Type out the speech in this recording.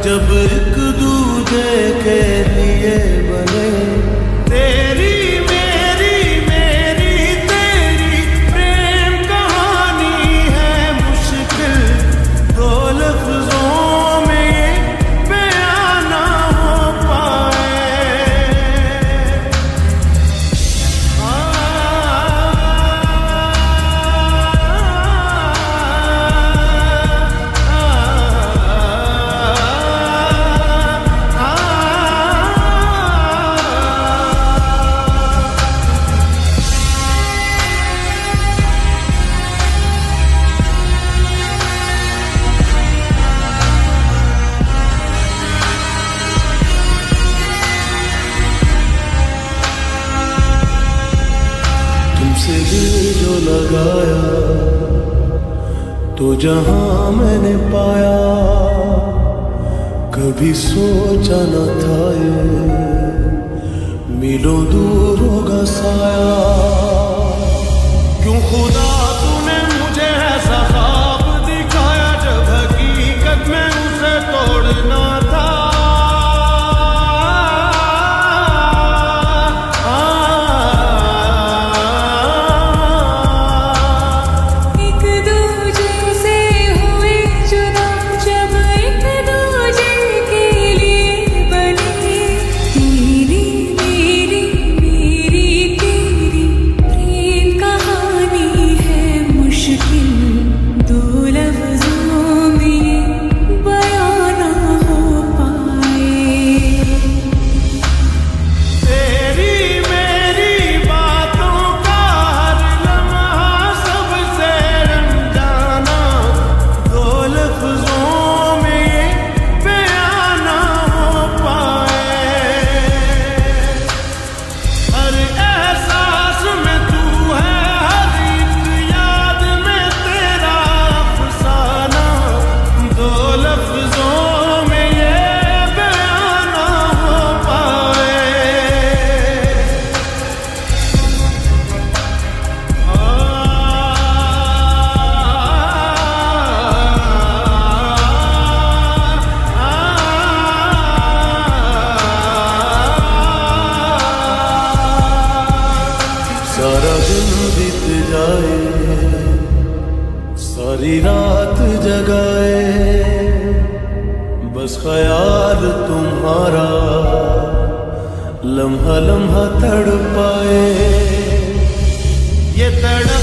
जब एक दूजे के लिए बने। तेरी मेरी मेरी तेरी प्रेम कहानी है मुश्किल, दो लफ्जों में ये बयां ना हो पाए। तुमसे दिल जो लगाया तो जहां मैंने पाया, कभी सोचा न था ये मीलों दूर होगा साया। क्यों खुदा तूने मुझे ऐसा ख्वाब दिखाया, जब हकीकत में उसे तोड़ना था। सारा दिन बीत जाए, सारी रात जगाए, बस ख्याल तुम्हारा लम्हा लम्हा तड़पाए। ये तड़